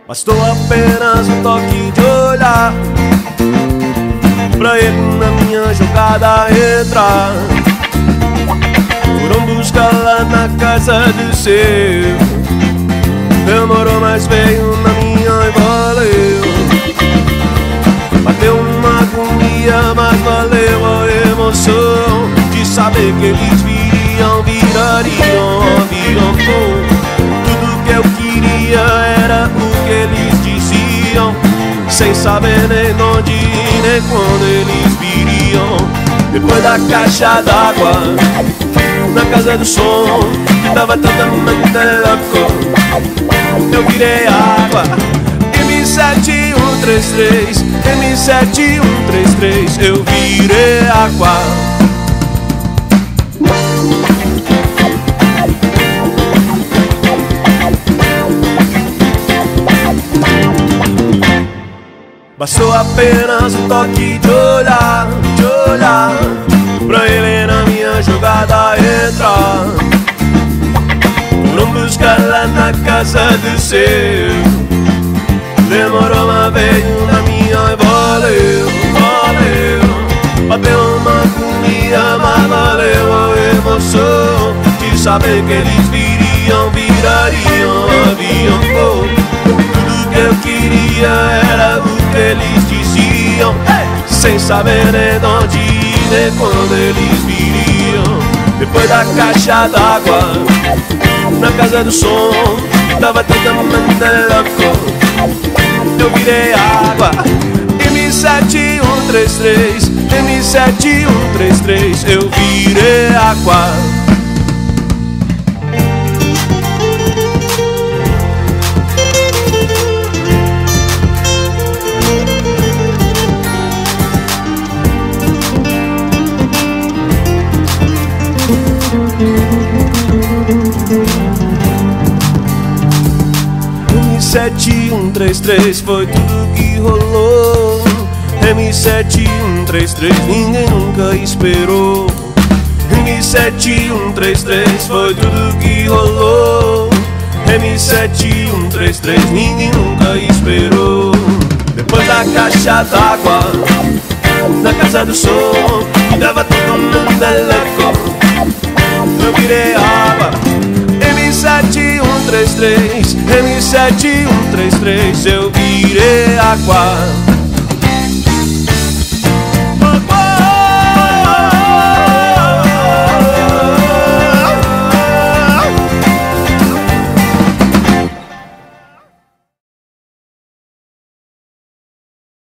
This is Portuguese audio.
Bastou apenas um toque de olhar pra ele na minha jogada entrar. Foram buscar lá na casa do seu. Demorou, mas veio na minha e valeu. Bateu uma agonia, mas valeu a emoção de saber que eles virariam. Tudo que eu queria era o que eles diziam, sem saber nem onde nem quando eles viriam. Depois da caixa d'água, na casa do som, que tava tanta louco, eu virei água. M7133, M7133, eu virei água. Bastou apenas um toque de olhar pra ele na minha jogada entrar. Foram buscar lá na casa do seu. Demorou, mas veio na minha e valeu. Bateu uma agonia, mas valeu a emoção de saber que eles virariam. Tudo que eu queria era o que eles diziam, sem saber nem onde nem quando eles viriam. Depois da caixa d'água, na casa do som, tava tentando louco, eu virei água. M7133, M7133, eu virei água. M7133 foi tudo que rolou. M7133 ninguém nunca esperou. M7133 foi tudo que rolou. M7133 ninguém nunca esperou. Depois da caixa d'água, na casa do som, que dava todo mundo louco, eu virei água. M7133, M7133, eu virei água.